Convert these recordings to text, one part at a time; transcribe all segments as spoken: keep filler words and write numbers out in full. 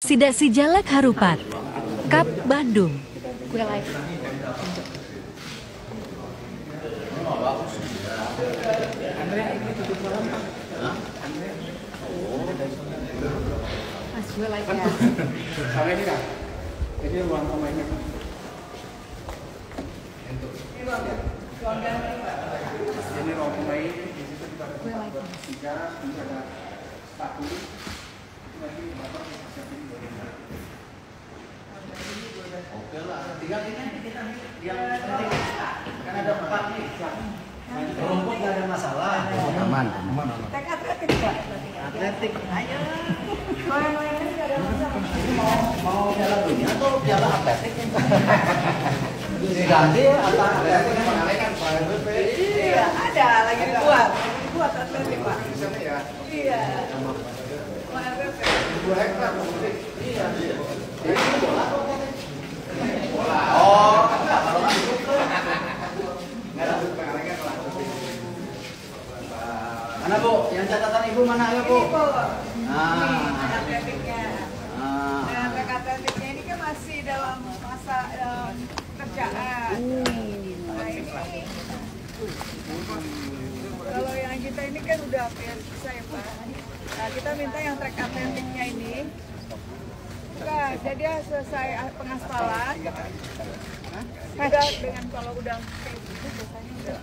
Sidak Sijalak Harupat, Kap Bandung. Gue live. Mas, gue live ya. Sama ini kan? Ini ruang pemainnya. Ini ruang pemain. Di situ kita ada tiga, ini ada satu. Nanti bapak siapin dua. Oke lah, tinggal ini kita yang penting kan ada empat nih. Rumput nggak ada masalah. Aman, aman. Tek atletik Pak. Atletik. Ayo. Kalau yang lainnya nggak ada masalah. Mau mau piala dunia atau piala atletik? Diganti apa atletik kan kan Iya, ada lagi dibuat. Dibuat atletik Pak. Ya. Iya. Mau atletik. Dua hektar musik. Iya. Ini bola atau atletik? Bola. Oh, enggak kalau masuk. Enggak ada pengalengan lah. Mana Bu? Yang catatan Ibu mana ya Bu? Ini Bu. Nah. Ini atletiknya. Nah. Dan rek atletiknya ini kan masih dalam masa um, kerjaan. Nah ini kalau yang kita ini kan udah hampir selesai ya Pak. Nah kita minta yang trek atletiknya ini. Enggak, jadi dia selesai pengaspalan. Udah dengan kalau udah kayak gitu biasanya udah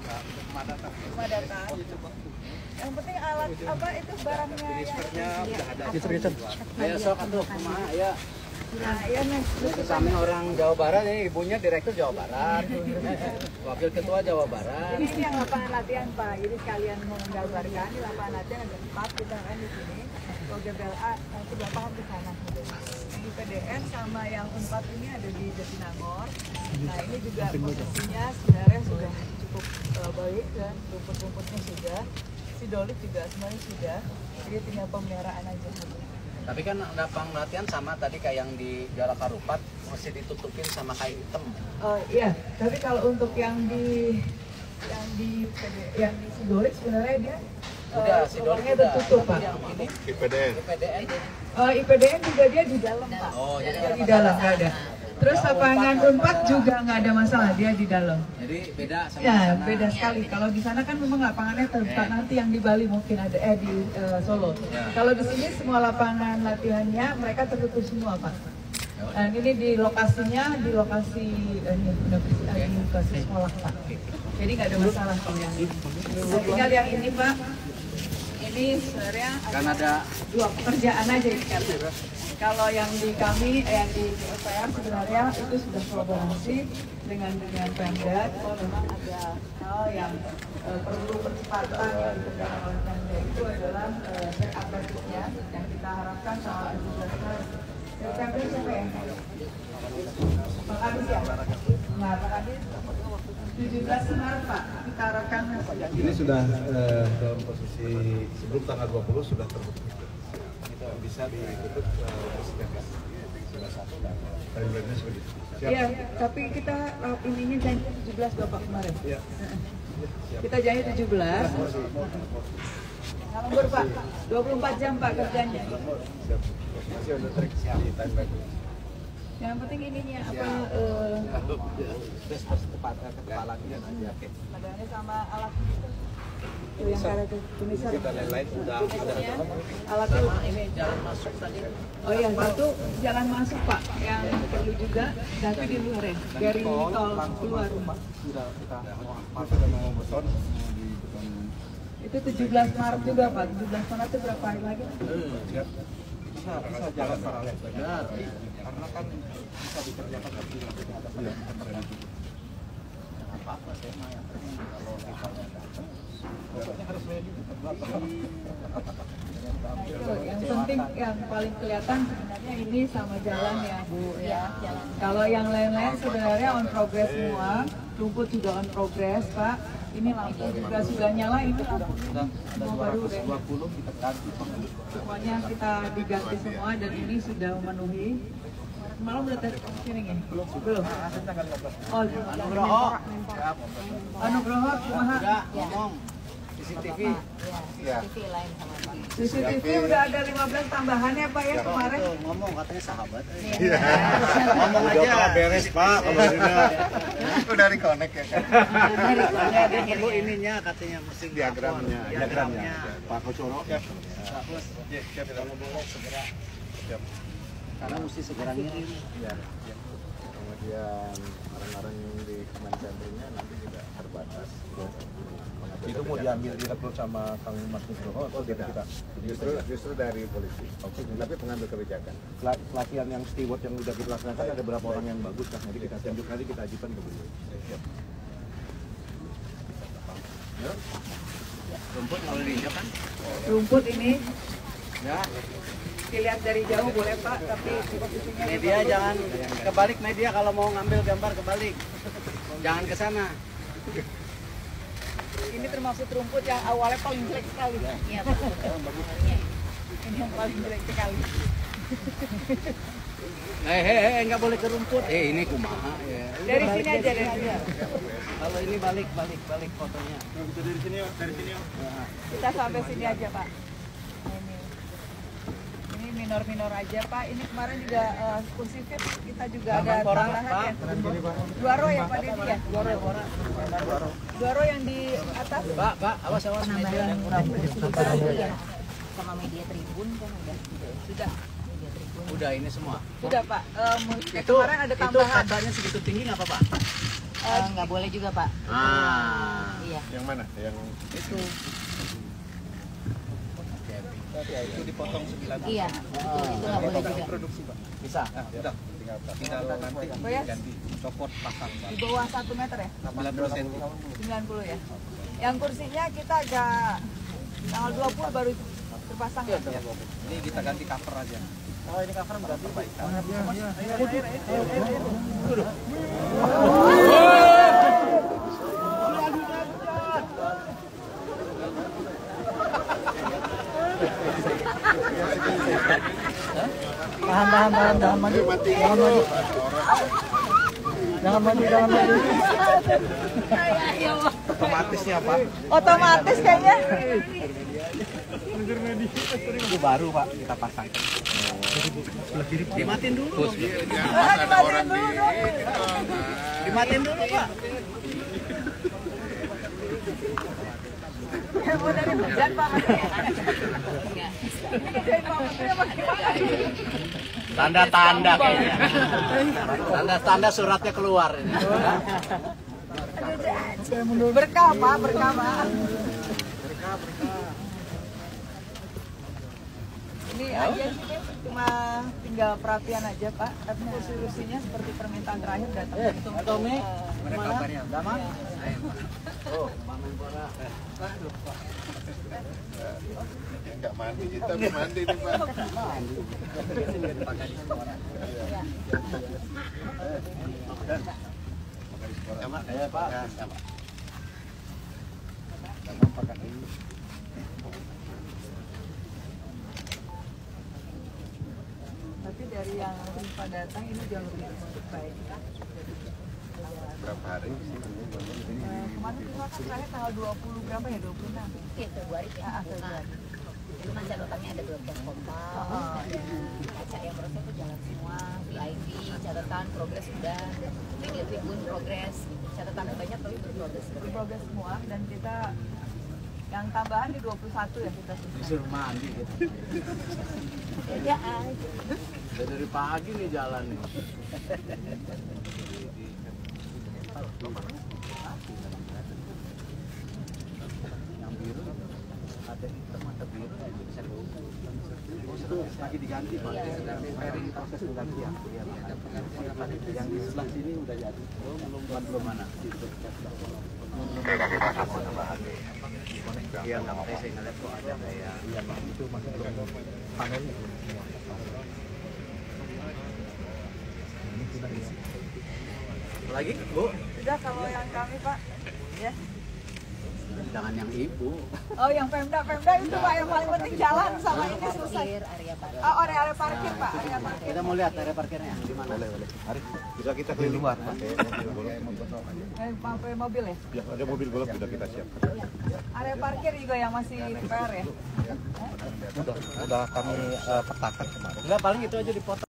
kepadatan. Yang penting alat apa itu barangnya yang Udah ada. Distribution. Ayo sok atuh kumaha ya. nah iya nih. Itu kami orang Jawa Barat, ini ibunya direktur Jawa Barat, wakil ketua Jawa Barat. Ini yang lapangan latihan Pak, jadi sekalian menggambarkan di lapangan latihan ada empat kita kan di sini. Kalau G B L A nanti lapangan di sana. Yang I P D N sama yang empat ini ada di Jatinangor. Nah ini juga posisinya sebenarnya sudah cukup uh, baik dan rumput-rumputnya sudah, sidolik juga semuanya sudah. Jadi tinggal pemeliharaan aja. Tapi kan lapang latihan sama tadi kayak yang di Jalak Harupat masih ditutupin sama kain hitam. Oh iya, tapi kalau untuk yang di yang di yang di sidolik sebenarnya dia Udah, uh, sidolik ruangnya udah. tertutup Pak. Yang ini I P D N. I P D N. Uh, I P D N juga dia di dalam Pak. Oh, jadi Dia ada di masalah. dalam nggak ada. Terus lapangan unpad juga nggak ada masalah, dia di dalam. Jadi beda sama Ya sana. beda sekali. Kalau di sana kan memang lapangannya terbuka, nanti yang di Bali mungkin ada eh di uh, Solo. Ya. Kalau di sini semua lapangan latihannya mereka tertutup semua Pak. Dan ini di lokasinya di lokasi eh, ini universitas di lokasi sekolah Pak. Jadi nggak ada masalah kalau yang ini. Nah, tinggal yang ini Pak. Ini sebenarnya Kan ada dua pekerjaan aja ini kan. Kalau yang di kami, eh, yang di P S R sebenarnya itu sudah kolaborasi dengan dengan Pemda. Kalau memang ada hal yang eh, perlu percepatan yang dikerjakan oleh Pemda itu adalah trek atletiknya yang kita harapkan sama universitas. Dari Pemda siapa ya? Pak Adis ya? Nah, Pak Adis tujuh belas Maret Pak, kita harapkan Ini sudah eh, dalam posisi sebelum tanggal dua puluh sudah tertutup. Bisa ditutup eh, timeline-nya sudah siap. Iya, tapi kita uh, ininya janji tujuh belas Bapak kemarin. Iya. Kita janji tujuh belas. Lembur Pak, dua puluh empat jam Pak kerjanya. Siap. Masih ada trik di timeline. Yang penting ininya apa eh best first tepat ke kepala aja. Oke. badannya sama alat itu. Tuh yang karet itu tulisan. Kita lain-lain sudah ada. Alatnya Sama ini jalan masuk tadi. oh iya, satu jalan masuk Pak yang perlu juga, tapi di luar ya, dari tol keluar. Sudah kita masuk dan mau beton di beton. Itu tujuh belas Maret juga Pak, tujuh belas Maret itu berapa hari lagi? Siap. Bisa bisa jalan paralel. Benar. Karena kan bisa dikerjakan tapi tidak ada pada Apa-apa saya mah yang penting kalau kita datang. pokoknya harus ready. Nah, itu yang penting yang paling kelihatan sebenarnya ini sama jalan ya Bu ya. Kalau yang lain-lain sebenarnya on progress semua, rumput juga on progress Pak. Ini lampu juga sudah nyala, ini lampu semua baru deh. dua puluh kita ganti Semuanya kita diganti semua dan ini sudah memenuhi. Malam udah tes sini ya? Belum. Belum. Oh, Nugroho. Anu Groho kumaha? Udah ngomong. C C T V. Ya, C C T V lain sama Pak. C C T V udah ada lima belas tambahan ya Pak ya kemarin. Ngomong katanya sahabat. Iya. Ngomong aja. beres Pak, kalau sudah. Udah di-connect ya kan? Dia perlu ininya katanya mesin Diagramnya, diagramnya. Pak Kocoro. Ya, siap, Kalau boleh segera. siap. Karena mesti segera ngirim. Ya, ya. Kemudian orang-orang yang di command center-nya nanti juga terbatas. Itu mau diambil direkrut sama Kang Mas Nugroho atau tidak? Kita Justru justru dari polisi. Oke, Tapi pengambil kebijakan. Pel- pelatihan yang steward yang udah kita laksanakan ada beberapa orang yang bagus kan, nanti kita tunjuk nanti kita ajukan ke beliau. Siap. Rumput kalau diinjak kan? Rumput ini Ya. dilihat dari jauh boleh Pak, tapi posisinya Media jangan kebalik, media kalau mau ngambil gambar kebalik. Jangan ke sana. ini termasuk rumput yang awalnya paling jelek sekali. Iya, Pak. Ini yang paling jelek sekali. Eh, eh, eh, nggak boleh ke rumput. Eh, ini kumaha ya. Udah, Dari balik sini aja, dari sini. Kalau ini balik, balik, balik fotonya. Dari sini, dari sini. Nah, Kita sampai sini aja Pak. Nah, ini. Ini minor-minor aja Pak. Ini kemarin juga uh, khususnya kita juga ada Menpora, tambahan Pak. ya. Dua row ya Pak Dedi ya? Dua row. Dua row yang di atas. Pak, Pak, awas awas media yang kurang. Iya. Sama media Tribun kan udah. Sudah. Media Tribun. Udah ini semua. Sudah Pak. Uh, Itu kemarin ada itu tambahan. kacanya segitu tinggi nggak apa-apa? Eh, nggak boleh juga Pak. Ah, Iya. Yang mana? Yang itu. itu dipotong sembilan. Iya. Itu itu nggak boleh juga. Produksi Pak. Bisa. Udah, tinggal tinggal nanti Oh ya? ganti copot pasang. Di bawah satu meter ya? sembilan puluh senti. sembilan puluh ya. Yang kursinya kita agak tanggal dua puluh baru terpasang ya. Ini kita ganti cover aja. Oh, ini cover berarti perbaikan. Tahan, tahan, tahan, jangan maju, jangan maju, jangan maju, jangan maju. Otomatisnya Pak. Otomatis kayaknya. Itu baru Pak kita pasang. Dimatiin dulu. Ada orang di Dimatiin dulu, Pak. Mau dari hujan Pak. Tanda-tanda kayaknya. Tanda-tanda suratnya keluar ini. Berkah Pak, berkah Pak. Ini aja sih Dek. Cuma tinggal perapian aja Pak. Tapi kursi-kursinya seperti permintaan terakhir datang. Eh, Untuk, Tommy, eh, mana kabarnya? Dama? Oh, Pak Menpora. Enggak mandi, kita mandi nih Pak. Sama kayak Pak. Sama. Sama pakai ini. Tapi dari yang Rimpa datang ini jauh lebih baik. Berapa hari sih? Eh, kemarin Rimpa kan terakhir tanggal dua puluh berapa ya? dua puluh enam. Iya, Februari ya. Ah, Februari. Itu kan catatannya ada dua belas kompas. Oh, Ada acara yang proses itu jalan semua. V I P, catatan, progres sudah. Media Tribun, progres. Catatannya banyak tapi berprogres. berprogres semua dan kita yang tambahan di dua puluh satu ya kita selesai. Disuruh mandi gitu. Ya aja. Udah dari pagi nih jalan nih. Yang biru ada hitam ada biru ya bisa dulu. Oh, lagi diganti Pak. Repairing proses penggantian. Iya, yang di sebelah sini udah jadi. Oh, belum belum mana? Iya, nggak apa-apa. Saya ngeliat kok ada kayak Iya Pak, itu masih belum panelnya belum semua. lagi, Bu. Sudah kalau yang kami Pak ya. Jangan yang ibu. Oh, yang Pemda, Pemda itu Pak yang paling penting jalan sama ini susah. Parkir, area parkir. Oh, area area parkir Pak, area parkir. Kita mau lihat area parkirnya di mana? Boleh, boleh. Mari, bisa kita keliling luar pakai mobil golf. Eh, pakai mobil ya? Ya, ada mobil golf sudah kita siapkan. Area parkir juga yang masih P R ya? Udah, udah kami uh, petakan kemarin. Enggak, paling itu aja dipotong.